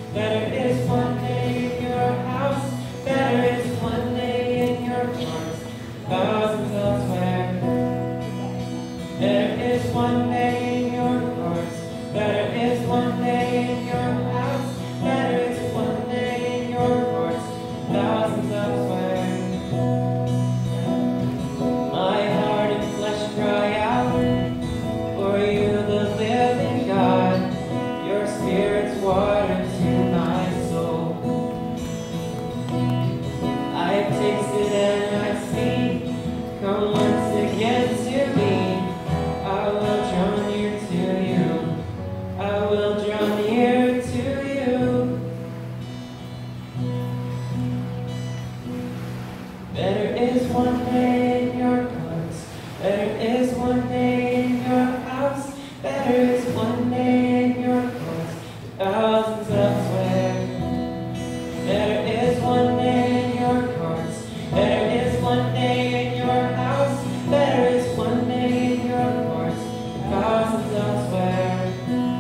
Better is one day in your house. Better is one day in your hearts. Thousands elsewhere. Better is one day in your hearts. Better is one day in your house. Better is one day in your hearts. Thousands elsewhere. My heart and flesh cry out for you, the living God. Your Spirit's water to my soul. I've tasted and I've seen. Come once again to me. I will draw near to you. I will draw near to you. Better is one day in your hearts. Better is one day in your house. Better is one day in your hearts. Thousands elsewhere. Better is one day in your hearts. Better is one day in your house. Better is one day in your hearts. Thousands elsewhere.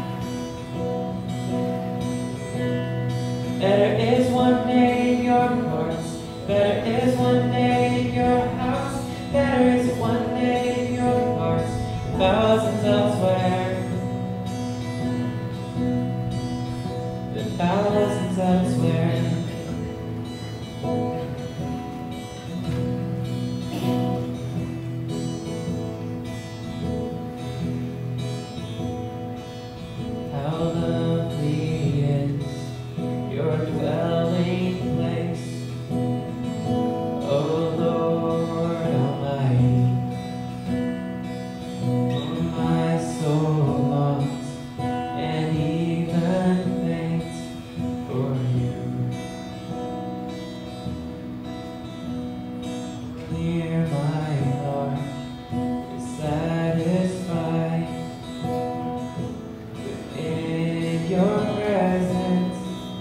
Better is one day in your hearts. Better is one day in your house. Better is one day in your hearts. Thousands elsewhere. The thousands elsewhere. How lovely is your dwelling place, O Lord Almighty. Oh, my soul longs and even faints for you. Near my heart is satisfied in your presence.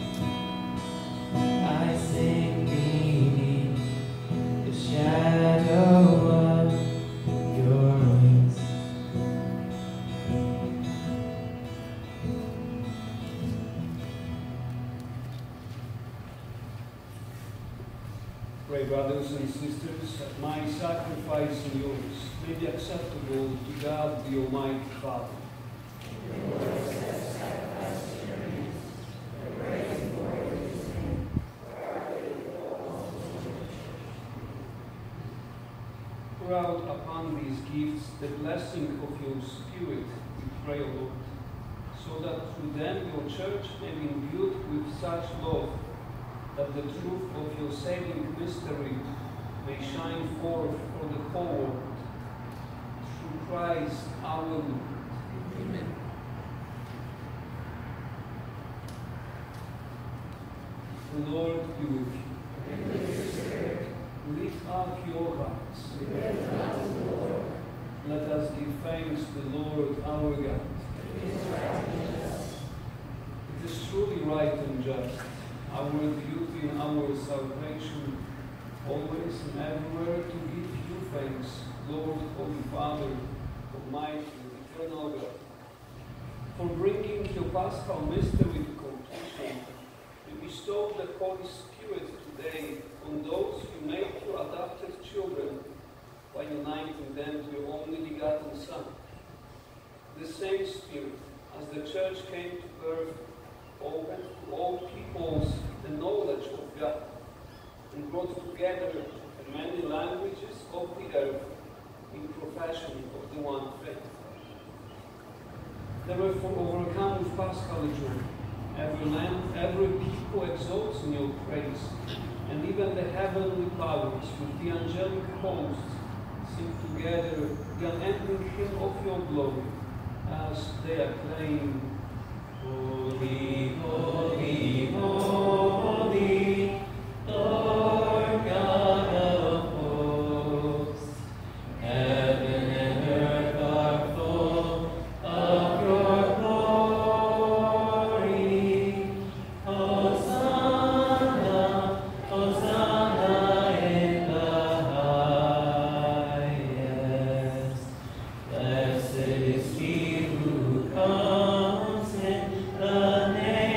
I sing beneath the shadow of your wings. Pray, brothers and sisters, that my sacrifice and yours may be acceptable to God the Almighty Father. Pour out upon these gifts the blessing of your Spirit, we pray, O Lord, so that through them your church may be imbued with such love that the truth of your saving mystery may shine forth for the whole world. Through Christ our Lord. Amen. The Lord be with you. And with your spirit. Lift up your hearts. We lift up to the Lord. Let us give thanks to the Lord our God. It is right and just. It is truly right and just, our duty and our salvation, always and everywhere to give you thanks, Lord, Holy Father, Almighty, Eternal God, for bringing your Paschal mystery to completion. You bestowed the Holy Spirit today on those you made your adopted children by uniting them to your only begotten Son. The same Spirit, as the Church came to birth, opened to all peoples the knowledge of God, and brought together the many languages of the earth in profession of the one faith. Therefore, overcome with Paschal joy, every land, every people exalts in your praise, and even the heavenly powers with the angelic hosts sing together the unending hymn of your glory, as they acclaim, Holy, holy, holy, Lord God of hosts. Heaven and earth are full of your glory. Hosanna, Hosanna in the highest. Blessed is he who comes in the name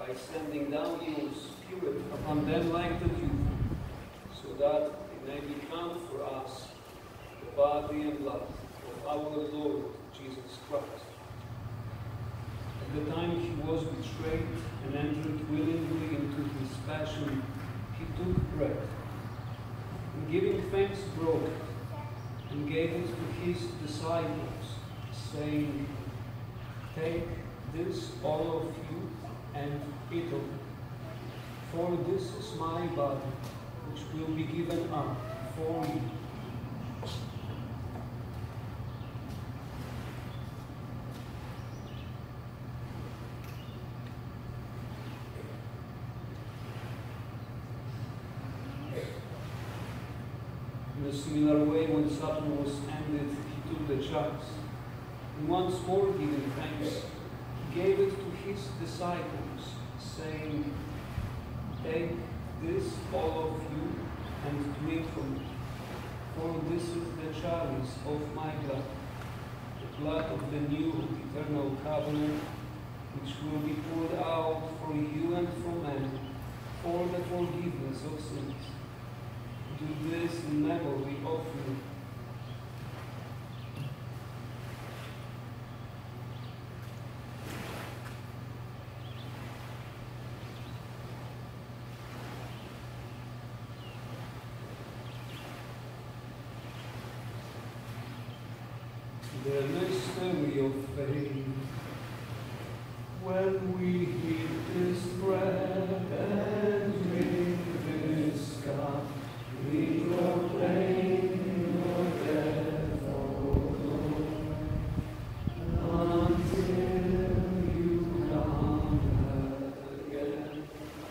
by sending down your Spirit upon them like the dew, so that they may become for us the body and blood of our Lord Jesus Christ. At the time he was betrayed and entered willingly into his passion, he took bread, and giving thanks broke it, and gave it to his disciples, saying, "Take this, all of you, and eat of it, for this is my body, which will be given up for you." In a similar way, when supper was ended, he took the chalice, and once more giving thanks, he gave it to his disciples, saying, "Take this, all of you, and drink from it, for this is the chalice of my blood, the blood of the new eternal covenant, which will be poured out for you and for men, for the forgiveness of sins. Do this in memory of me." The mystery of faith. When we eat this bread and drink this cup, we proclaim your death, O Lord, until you come again.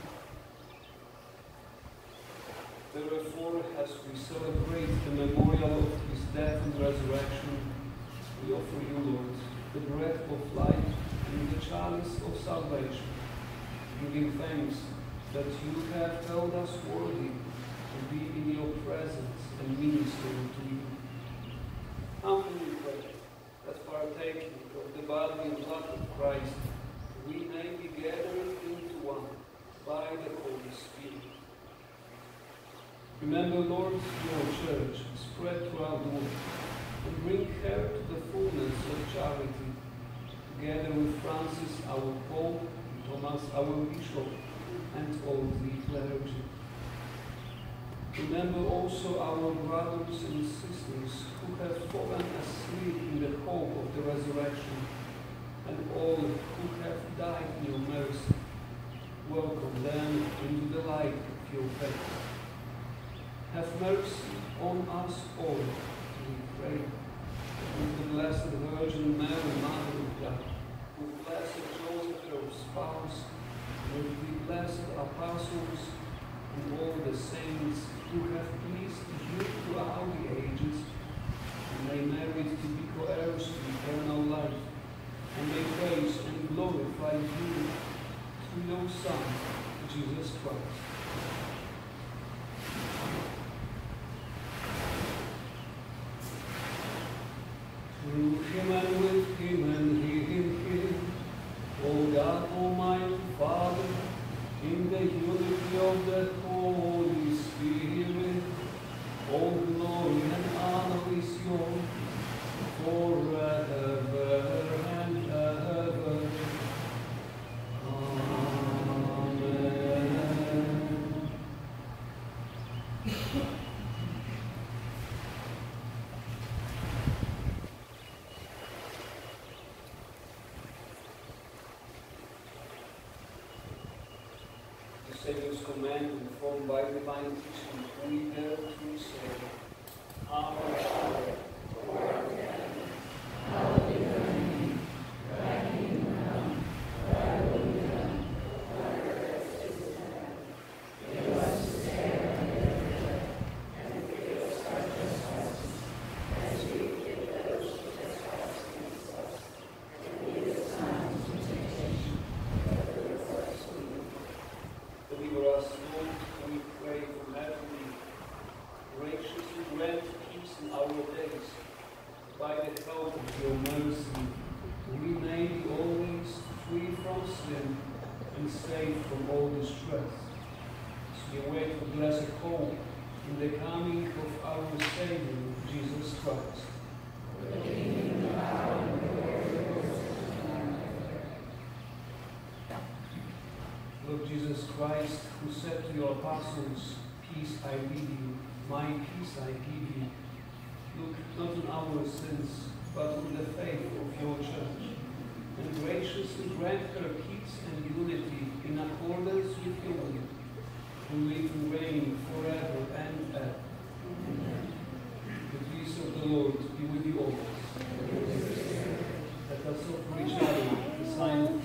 Therefore, as we celebrate the memorial of his death and resurrection, we offer you, Lord, the bread of life and the chalice of salvation, giving thanks that you have held us worthy to be in your presence and minister to you. Humbly pray that partaking of the body and blood of Christ, we may be gathered into one by the Holy Spirit. Remember, Lord, your church spread throughout the world, and bring her to the fullness of charity, together with Francis, our Pope, and Thomas, our Bishop, and all the clergy. Remember also our brothers and sisters who have fallen asleep in the hope of the resurrection, and all who have died in your mercy. Welcome them into the light of your face. Have mercy on us all, we pray. With the Blessed Virgin Mary, Mother of God, with Blessed Joseph, her spouse, with the blessed apostles, and all the saints who have pleased you throughout the ages, and they merit to be co-heirs to eternal life, and may praise and glorify you through your Son, Jesus Christ. Through him and with him and he in him, O God Almighty Father, in the unity of the Holy Spirit, all glory and honor is yours forever and ever. Amen. The Savior's command, informed by divine teaching, we dare to say, Our Father, who art in heaven, hallowed be thy name. Thy kingdom come, thy will be done, on earth as it is in heaven. Give us this day our daily bread, and forgive us our trespasses, as we forgive those who trespass against us. And lead us not into temptation, but deliver us from evil. Deliver us, Lord, we pray, from every evil. Graciously grant peace in our days, be saved from all distress. As we await the blessed hope in the coming of our Savior, Jesus Christ. Lord Jesus Christ, who said to your apostles, "Peace I leave you, my peace I give you," look not on our sins, but on the faith of your church, and graciously grant her peace and unity in accordance with your will, who live and reign forever and ever. Amen. The peace of the Lord be with you always. Let us offer each other the sign of peace.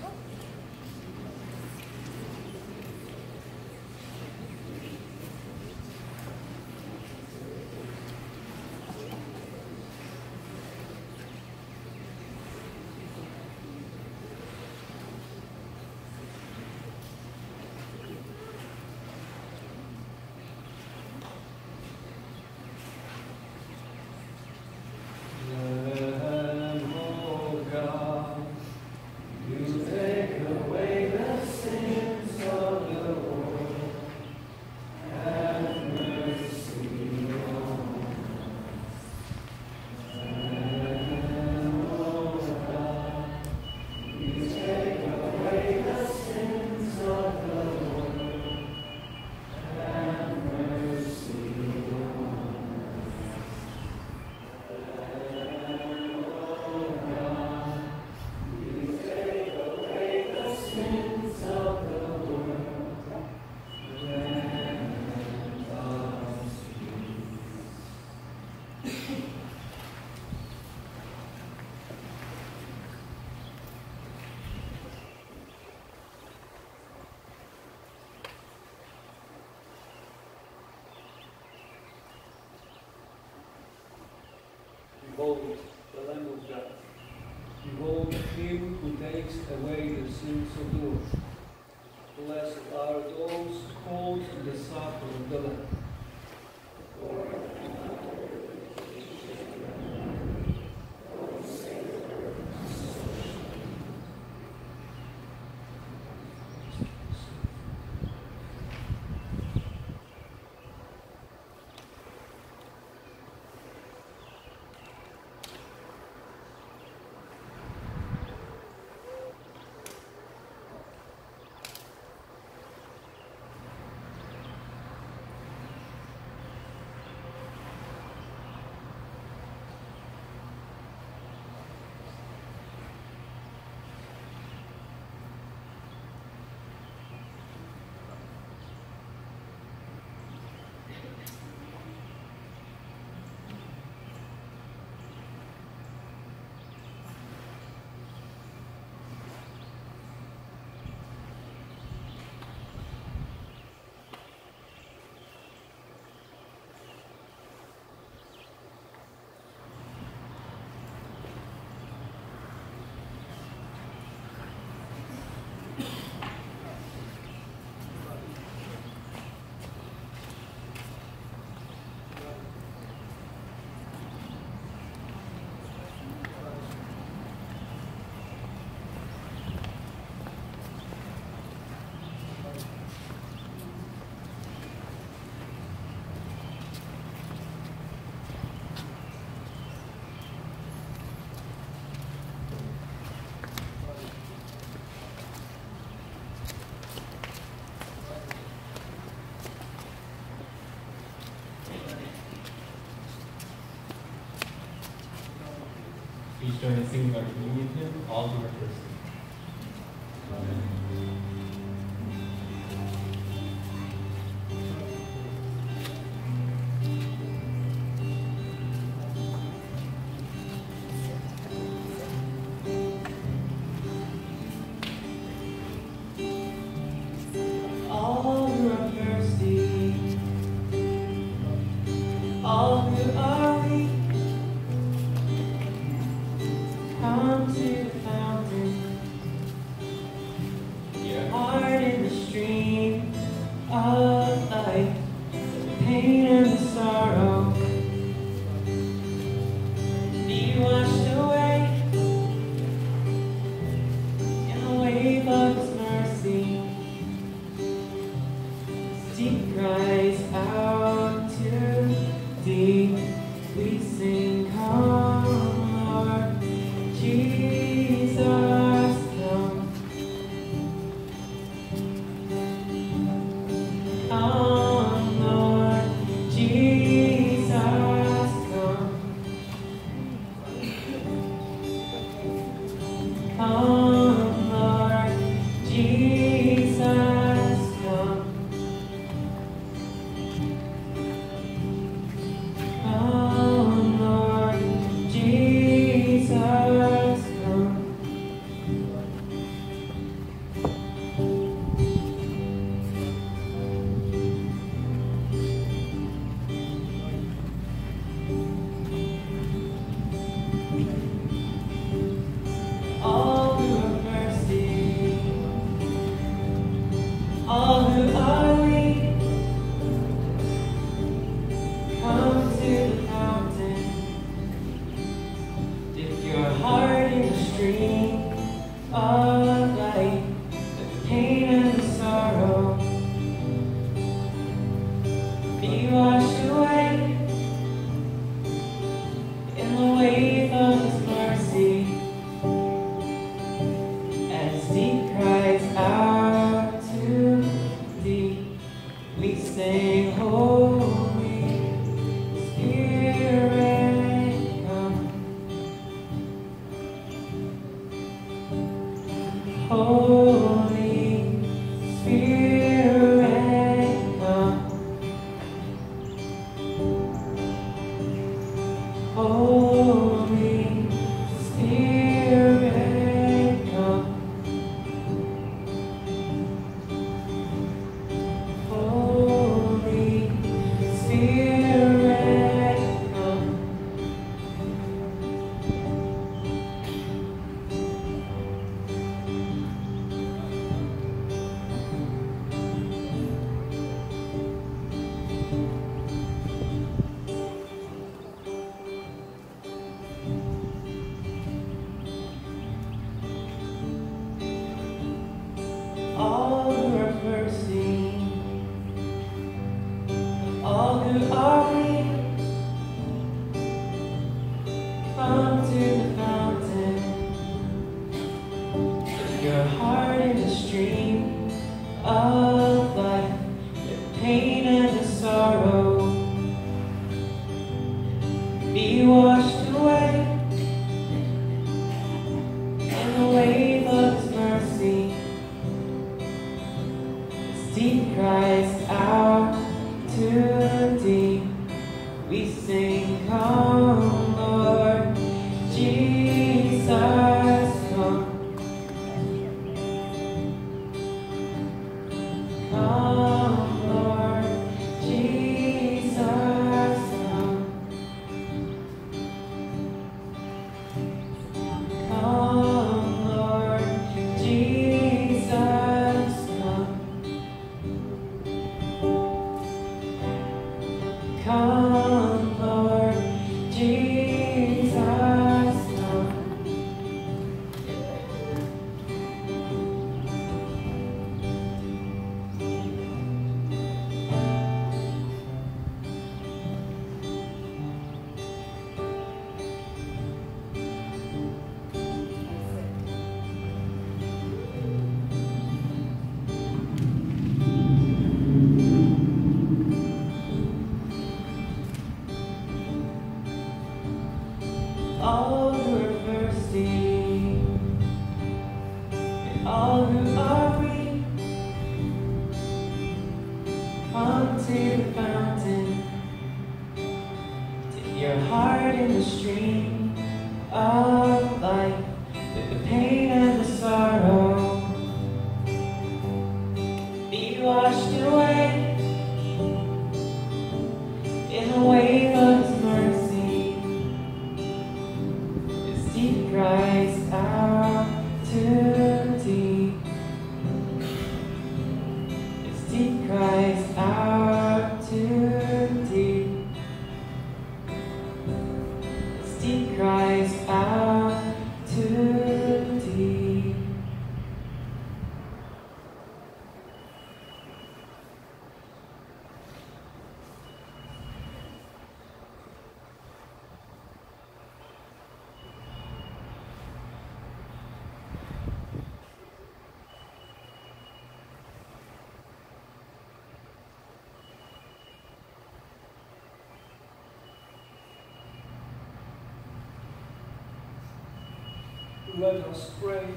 Behold the Lamb of God. Behold him who takes away the sins of the world. Blessed are those called to the supper of the Lamb. Please join in singing our communion hymn, All Who Are Thirsty. All who are thirsty, all who are weak, come to the fountain. Come, Lord Jesus, come. Come, Lord Jesus, come. All who are thirsty, all who are weak, come to the fountain. Dip your heart in the stream of light, with the pain and the sorrow be washed away in the wave of His mercy. As deep cries out to deep, we sing, Holy Spirit, come. Holy Spirit, come. Holy Spirit, come. Holy Spirit, come. All who are thirsty, all who are weak, come to the fountain. Put your heart in the stream of life, the pain and the sorrow be washed away in the wave of His mercy. Deep cries out to deep, we sing, come, Lord Jesus, come. Come, Lord Jesus, come. Come, Lord Jesus, come. Come, Lord Jesus, come. All who are thirsty, and all who are weak, come to the fountain. Dip your heart in the stream of life, with the pain and the sorrow be washed away in the wave of His mercy. As deep cries out to deep, as deep cries out to deep, as deep Let us pray.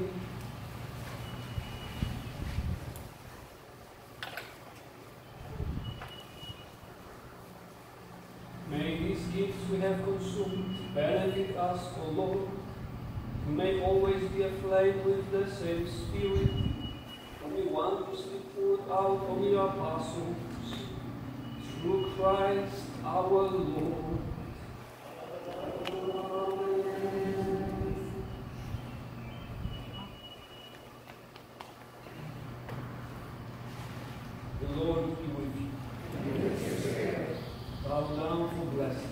May these gifts we have consumed benefit us, O Lord, to may always be aflame with the same Spirit, whom we wondrously poured out on your apostles, through Christ our Lord. The Lord be with you. And with your spirit. Bow down for blessing.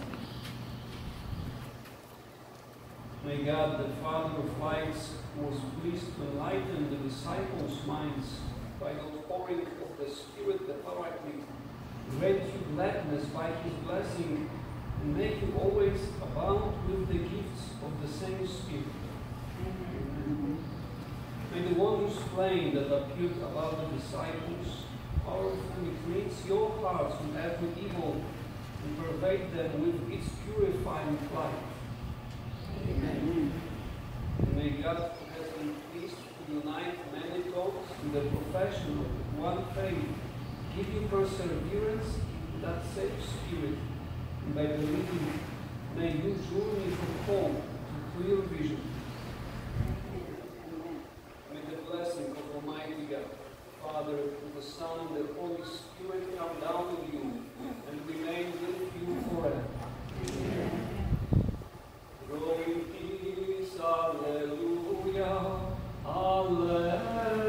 May God, the Father of lights, who was pleased to enlighten the disciples' minds by the pouring of the Spirit, the Paraclete, grant you gladness by his blessing, and make you always abound with the gifts of the same Spirit. Amen. May the wondrous flame that appeared above the disciples powerfully cleanse your hearts from every evil and pervade them with its purifying light. Amen. And may God, who has been pleased to unite many thoughts in the profession of one faith, give you perseverance in that same Spirit, and by believing, may you journey from hope to clear vision. May the blessing of Almighty God, Father, the Son, and the Holy Spirit come down with you and remain with you forever. Amen. Go in peace, alleluia, alleluia.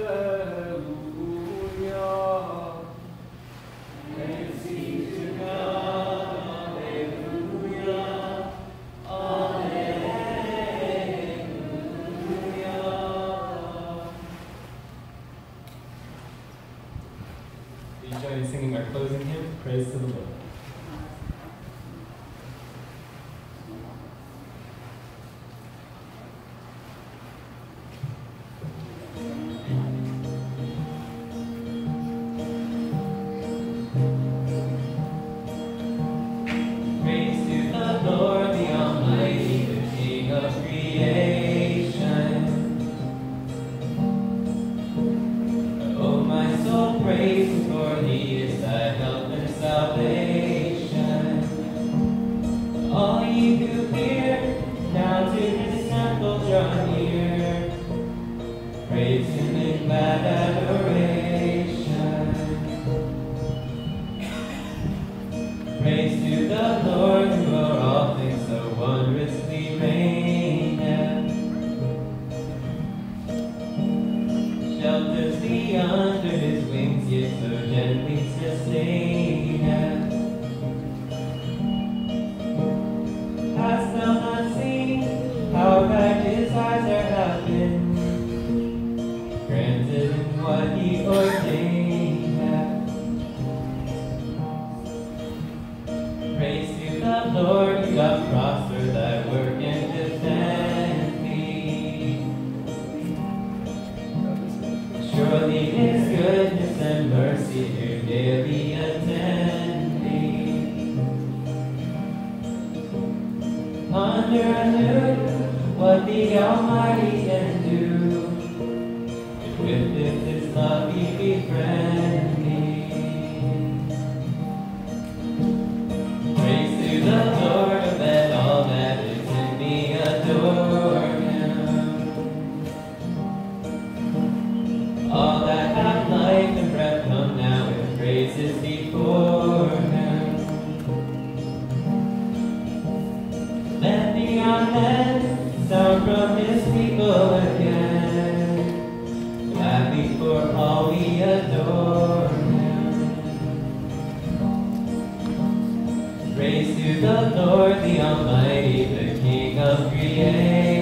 Praise be to God, alleluia, alleluia. Please join in singing our closing hymn, Praise to the Lord. Praise to the Lord, the Almighty, the King of creation. Oh, my soul, praise Him, for He is thy help and salvation. All ye who hear, now to His temple draw near. Praise Him in glad adoration. Praise to the Lord, who o'er all things so wondrously reigneth. Shelters thee under His wings, yet so gently sustaineth. Hast thou not seen how bright His eyes are have been, granted in what He ordaineth? Praise to the Lord, who doth prosper thy work and defend thee. Surely His goodness and mercy do daily attend thee. Ponder anew what the Almighty can do, if with His love He befriend thee. Praise to the Lord, oh, let all that is in me adore Him. All that have life and breath come now with praises before Him. Let the amen sound from His people again, gladly for all we adore Him. Praise to the Lord, the Almighty, the King of creation.